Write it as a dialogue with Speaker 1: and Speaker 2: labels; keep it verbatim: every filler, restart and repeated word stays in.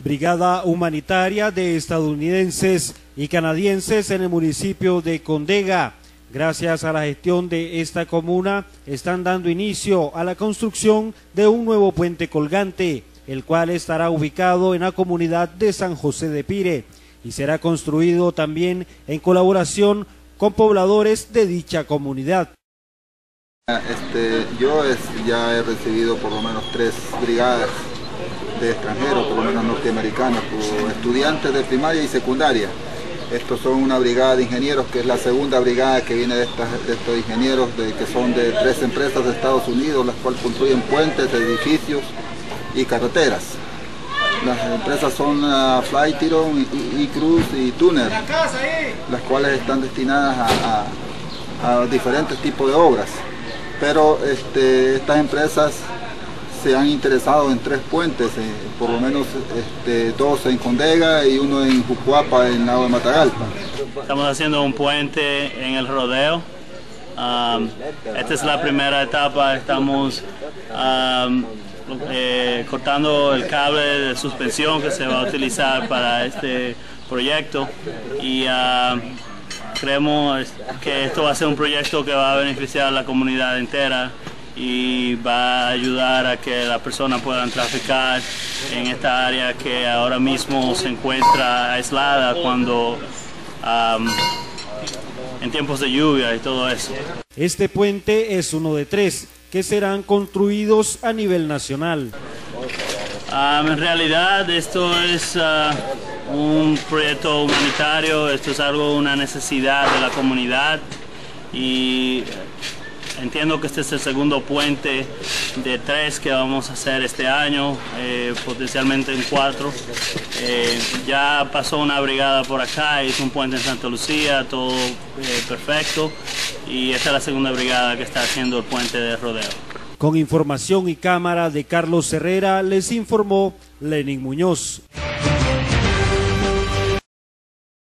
Speaker 1: Brigada humanitaria de estadounidenses y canadienses en el municipio de Condega. Gracias a la gestión de esta comuna, están dando inicio a la construcción de un nuevo puente colgante, el cual estará ubicado en la comunidad de San José de Pire y será construido también en colaboración con pobladores de dicha comunidad.
Speaker 2: Este, yo es, ya he recibido por lo menos tres brigadas de extranjeros, por lo menos norteamericanos, estudiantes de primaria y secundaria. Estos son una brigada de ingenieros, que es la segunda brigada que viene de, estas, de estos ingenieros, de, que son de tres empresas de Estados Unidos, las cuales construyen puentes, edificios y carreteras. Las empresas son uh, Flytiron, E-Cruz y Tuner, las cuales están destinadas a, a, a diferentes tipos de obras. Pero este, estas empresas se han interesado en tres puentes, eh, por lo menos este, dos en Condega y uno en Jucuapa, en el lado de Matagalpa.
Speaker 3: Estamos haciendo un puente en el rodeo. Um, esta es la primera etapa. Estamos um, eh, cortando el cable de suspensión que se va a utilizar para este proyecto y uh, creemos que esto va a ser un proyecto que va a beneficiar a la comunidad entera y va a ayudar a que las personas puedan traficar en esta área que ahora mismo se encuentra aislada cuando um, en tiempos de lluvia y todo eso.
Speaker 1: Este puente es uno de tres que serán construidos a nivel nacional.
Speaker 3: Um, en realidad esto es uh, un proyecto humanitario, esto es algo, una necesidad de la comunidad y entiendo que este es el segundo puente de tres que vamos a hacer este año, eh, potencialmente en cuatro. Eh, ya pasó una brigada por acá, hizo un puente en Santa Lucía, todo eh, perfecto, y esta es la segunda brigada que está haciendo el puente de rodeo.
Speaker 1: Con información y cámara de Carlos Herrera, les informó Lenin Muñoz.